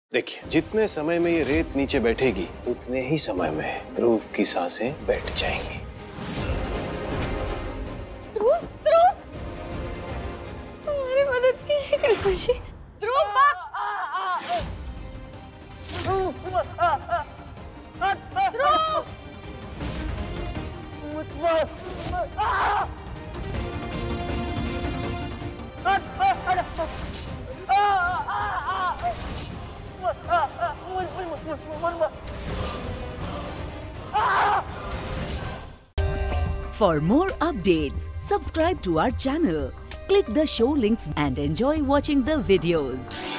देखिए, जितने समय में ये रेत नीचे बैठेगी उतने ही समय में ध्रुव की सांसें बैठ जाएंगी। ध्रुव, ध्रुव, हमारी मदद कीजिए कृष्ण जी। ध्रुव, ध्रुव, For more updates, subscribe to our channel, click the show links and enjoy watching the videos.